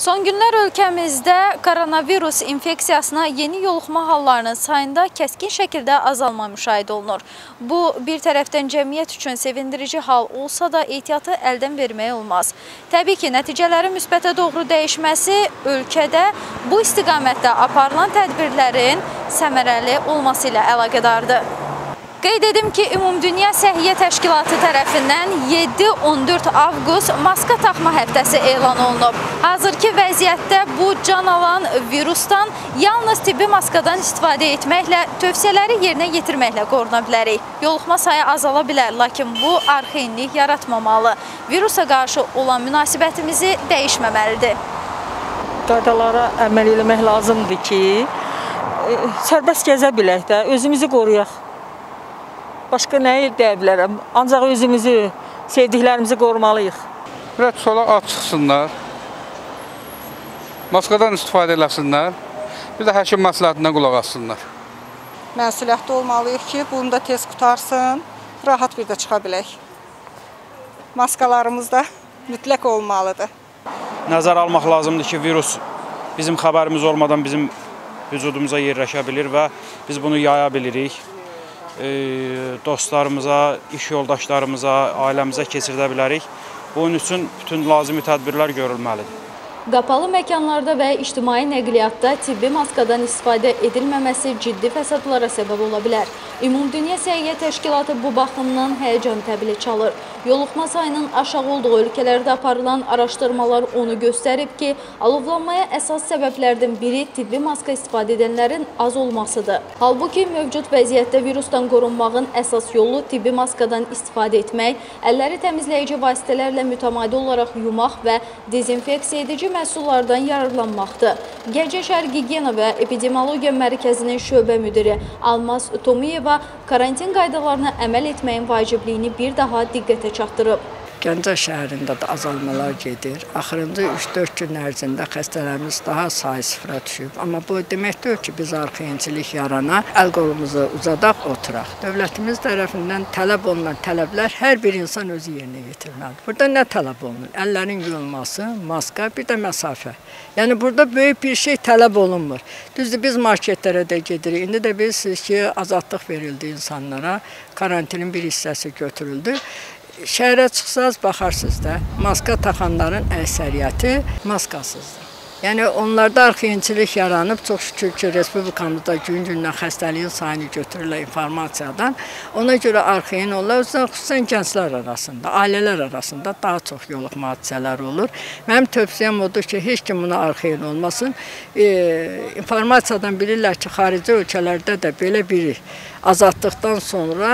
Son günlər ölkəmizdə koronavirus infeksiyasına yeni yoluxma hallarının sayında kəskin şəkildə azalma müşahidə olunur. Bu, bir tərəfdən cəmiyyət üçün sevindirici hal olsa da ehtiyatı əldən vermək olmaz. Təbii ki, nəticələrin müsbətə doğru dəyişməsi ölkədə bu istiqamətdə aparılan tədbirlərin səmərəli olması ilə əlaqədardır. Qeyd edim ki, Ümumdünya Səhiyyə Təşkilatı tərəfindən 7-14 avqust maska taxma həftəsi elan olunub. Hazırki vəziyyətdə bu can alan virusdan yalnız tibbi maskadan istifadə etməklə, tövsiyələri yerinə yetirməklə qoruna bilərik. Yoluxma sayı azala bilər, lakin bu arxayinlik yaratmamalı. Virusa qarşı olan münasibətimizi dəyişməməlidir. Qaydalara əməl eləmək lazımdır ki, sərbəst gəzə bilək də, özümüzü qoruyaq. Başqa nəyi deyə bilərəm? Ancaq özümüzü, sevdiklərimizi qorumalıyıq. Biraz sola az çıxsınlar, maskadan istifadə eləsinlər, bir də həkim məsləhətinə qulaq assınlar. Məsuliyyətli olmalıyıq ki, bunu da tez qutarsın, rahat bir də çıxa bilək. Maskalarımız da mütləq olmalıdır. Nəzərə almaq lazımdır ki, virus bizim xəbərimiz olmadan bizim vücudumuza yerləşə bilir və biz bunu yaya bilirik. Dostlarımıza, iş yoldaşlarımıza, ailəmizə keçirdə bilərik. Bunun üçün bütün lazımi tədbirlər görülməlidir. Qapalı məkanlarda və ictimai nəqliyyatda tibbi maskadan istifadə edilməməsi ciddi fəsadlara səbəb ola bilər. Ümumdünya Səhiyyə Təşkilatı bu baxımdan həyəcan təbili çalır. Yoluxma sayının aşağı olduğu ölkələrdə aparılan araşdırmalar onu göstərib ki, alovlanmaya əsas səbəblərdən biri tibbi maska istifadə edənlərin az olmasıdır. Halbuki mövcud vəziyyətdə virusdan qorunmağın əsas yolu tibbi maskadan istifadə etmək, əlləri təmizləyici vasitələrlə mütəmadi olaraq yumaq və dezinfeksiya edici məhsullardan yararlanmaqdır. Gəncə Şəhər Gigiyena və Epidemiologiya Mərkəzinin şöbə müdiri Almaz Tomiyeva karantin qaydalarına əməl etməyin vacibliyini bir daha diqqətə çatdırıb. Gəncə şəhərində də azalmalar gedir. Axırıncı 3-4 gün ərzində xəstələrimiz daha sayı sıfıra düşüb. Amma bu demək deyil ki, biz arxayınçılıq yarana əl qolumuzu uzadaq, oturaq. Dövlətimiz tərəfindən tələb olunan tələblər hər bir insan özü yerinə yetirməlidir. Burada nə tələb olunur? Əllərin yuyulması, maska, bir də məsafə. Yəni burada böyük bir şey tələb olunmur. Düzdür, biz marketlərə də gedirik. İndi də bilirsiniz ki, azadlıq verildi insanlara. Karantinin bir hissəsi götürüldü. Şəhərə çıxsaz, baxarsınız da, maska taxanların əksəriyyəti maskasızdır. Yəni, onlarda arxayınçılıq yaranıb, çox şükür ki, Respublikamızda gün-gündən xəstəliyin sayını götürürlər informasiyadan. Ona görə arxayın olurlar, xüsusən gənclər arasında, ailələr arasında daha çox yoluxma hadisələr olur. Mənim tövsiyəm odur ki, heç kim buna arxayın olmasın. İnformasiyadan bilirlər ki, xarici ölkələrdə də belə bir azadlıqdan sonra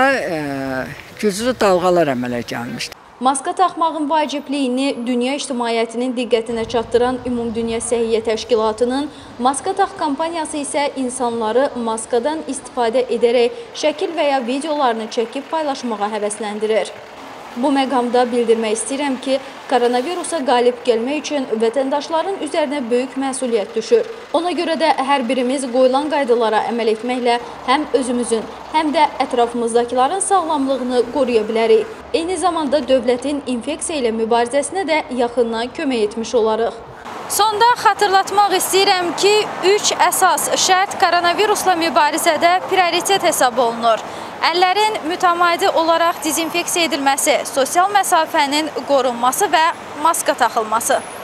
güclü dalğalar əmələ gəlmişdir. Maska taxmağın vacibliyini dünya ictimaiyyətinin diqqətinə çatdıran Ümumdünya Səhiyyə Təşkilatının Maska Tax kampaniyası isə insanları maskadan istifadə edərək şəkil və ya videolarını çəkib paylaşmağa həvəsləndirir. Bu məqamda bildirmək istəyirəm ki, koronavirusa qalib gəlmək üçün vətəndaşların üzərinə böyük məsuliyyət düşür. Ona görə də hər birimiz qoyulan qaydalara əməl etməklə həm özümüzün, həm də ətrafımızdakilərin sağlamlığını qoruya bilərik. Eyni zamanda dövlətin infeksiya ilə mübarizəsinə də yaxından kömək etmiş olarıq. Sonda xatırlatmaq istəyirəm ki, 3 əsas şərt koronavirusla mübarizədə prioritet hesab olunur. Əllərin mütəmadi olaraq dezinfeksiya edilməsi, sosial məsafənin qorunması və maska taxılması.